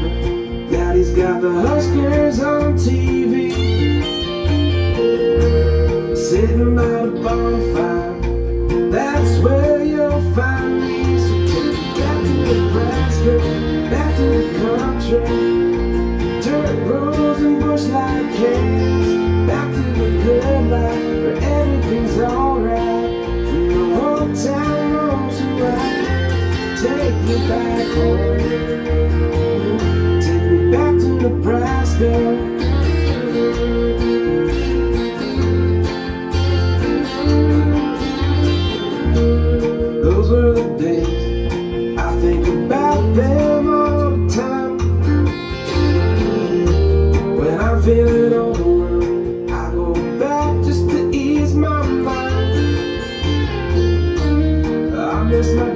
Daddy's got the Huskers on TV, sitting by the bonfire. That's where you'll find me. So take me back to Nebraska, back to the country, dirt roads and bush-like caves, back to the good life where everything's alright, and the whole town knows who I am. Take me back home, take me back to Nebraska. Those were the days, I think about them all the time. When I'm feeling overwhelmed, I go back just to ease my mind. I miss my